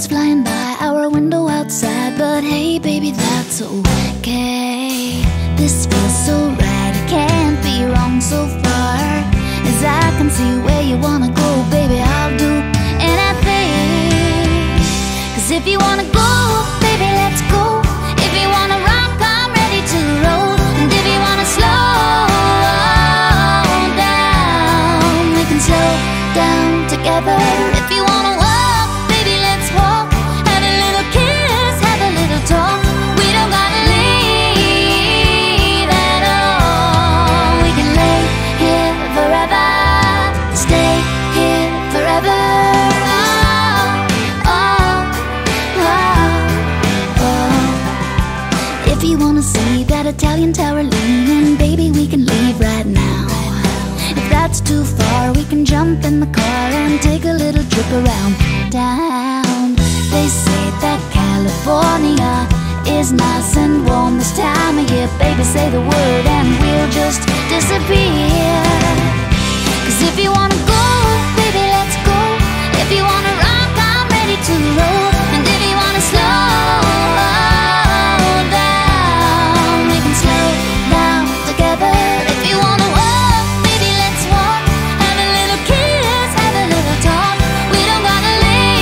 clouds flying by our window outside, but hey baby, that's okay. This feels so right, it can't be wrong so far. As I can see where you wanna go, baby, I'll do anything. Cause if you wanna go, baby, let's go. If you wanna rock, I'm ready to roll. And if you wanna slow down, we can slow down together. If you wanna walk, baby, let's walk. Have a little kiss, have a little talk. We don't gotta leave at all. We can lay here forever, stay here forever. If you wanna see that Italian tower leaning, baby, we can leave right now. If that's too far, we can jump in the car and take a little trip around town. They say that California is nice and warm this time of year. Baby, say the word and we'll just disappear. Cause if you wanna go, baby, let's go. If you wanna rock, I'm ready to roll. And if you wanna slow down, we can slow down together. If you wanna walk, baby, let's walk. Have a little kiss, have a little talk. We don't gotta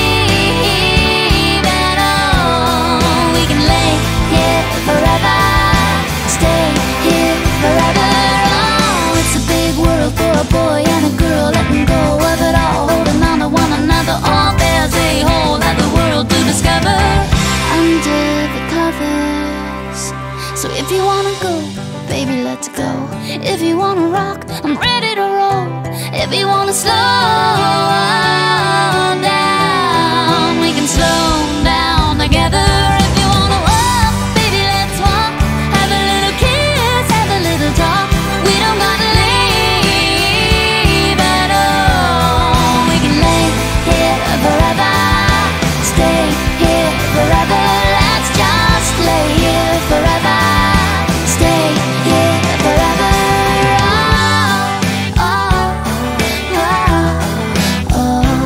leave at all. We can lay here forever, stay here forever. Oh, it's a big world for a boy and a girl, letting go of it all, holding on to one another. Oh, there's a whole other world to discover under the covers. So if you wanna go, baby, let's go. If you wanna rock, I'm ready to roll. If you wanna slow down, we can slow down together. If you wanna walk, baby, let's walk. Have a little kiss, have a little talk. We don't gotta leave at all. We can lay here forever, stay here forever. Let's just lay here forever, stay here forever. Oh, oh, oh, oh,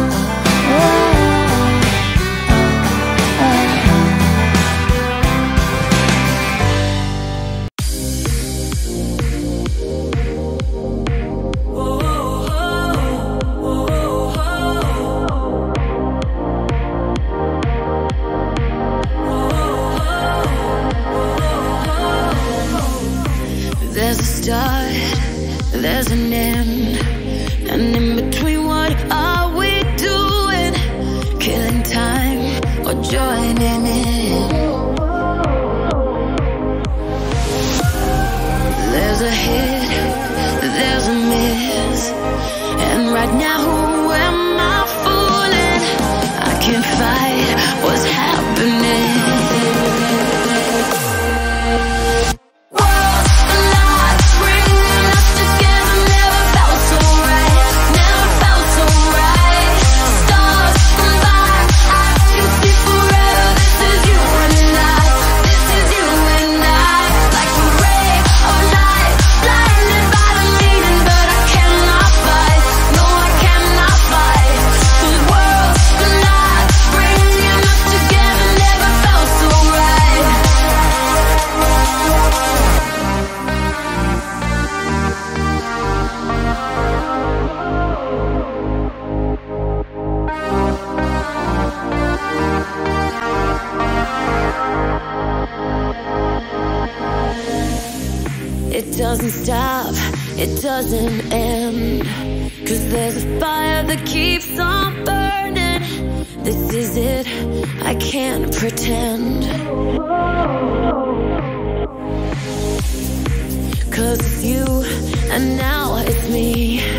There's a start, there's an end, and in between, what are we doing? Killing time or joining in? There's a hit, there's a miss, and right now, who am I fooling? I can't fight what's happening. It doesn't stop, it doesn't end, 'cause there's a fire that keeps on burning. This is it, I can't pretend. 'Cause it's you, and now it's me.